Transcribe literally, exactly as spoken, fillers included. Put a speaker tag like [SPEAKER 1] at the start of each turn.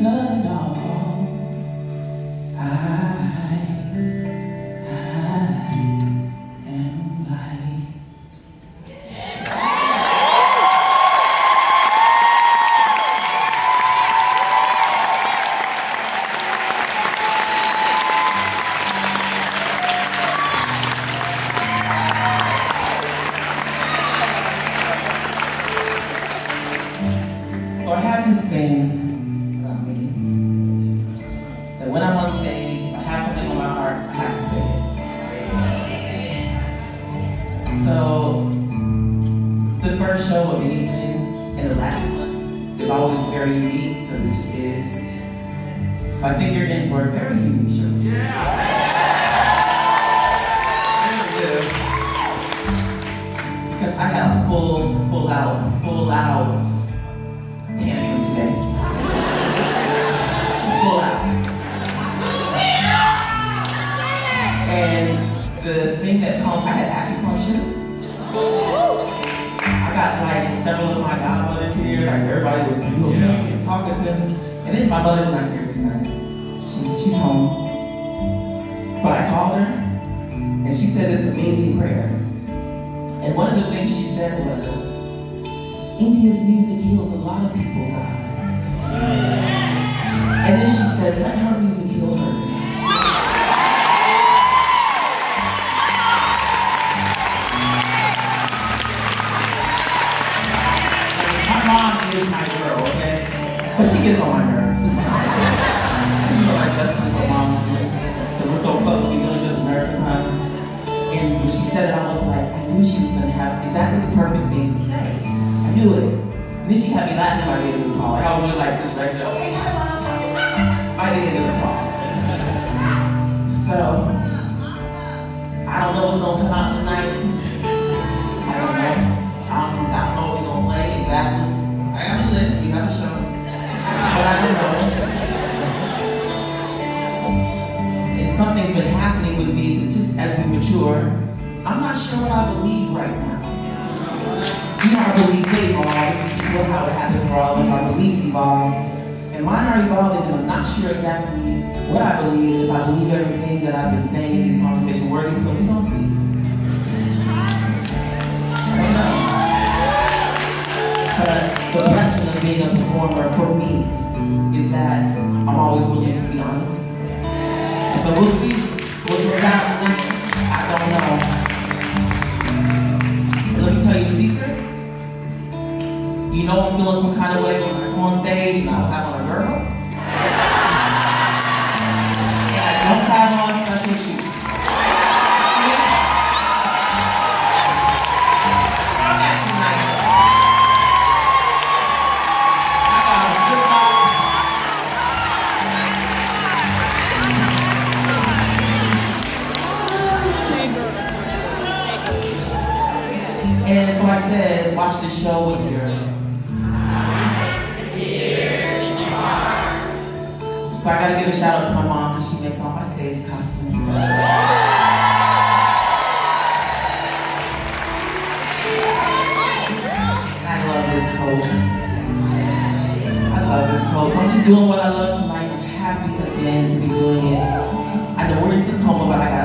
[SPEAKER 1] of it all. I, I am light. So I have this thing about me, that when I'm on stage, if I have something on my heart, I have to say it. So, the first show of anything and the last one is always very unique, because it just is. So I think you're in for a very unique show. Yeah! Because I had a full, full out, full out tantrum today. Full out. And the thing that comes, I had acupuncture. I got like several of my godmothers here, like everybody was looking at me and talking to me. And then my mother's not here tonight. She's, she's home. But I called her, and she said this amazing prayer. And one of the things she said was, India's music heals a lot of people, God. And then she said, let her music heal her too. My mom is my girl, okay? But she gets on my nerves sometimes. You know, like that's just what moms do. Because we're so close, we really get the nerves sometimes. And when she said it, I was like, I knew she was going to have exactly the perfect thing to say. I knew it. And then she had me laughing by the end of the call. Like I was really like just regular, okay, hi, mom, I'm talking by the end of the call. So, I don't know what's going to come out tonight. I don't know. I don't, I don't know what we're going to play exactly. I got a list, we have a show. But I don't know. And something's been happening with me just as we mature. I'm not sure what I believe right now. You know, our beliefs, they evolve. This is just how it happens for all of us. Our beliefs evolve. And mine are evolving, and I'm not sure exactly what I believe, if I believe everything that I've been saying in these conversations worthy, so we don't see. I don't know. But the blessing of being a performer for me is that I'm always willing to be honest. So we'll see. We'll figure it out tonight. I don't know. But let me tell you a secret. You know I'm feeling some kind of way when I come on stage and I don't have on a girdle. And I don't have on special shoes. And so I said, watch this show with your So I gotta give a shout out to my mom because she makes all my stage costumes. I love this coat. I love this coat. So I'm just doing what I love tonight. I'm happy again to be doing it. I know we're in Tacoma, but I got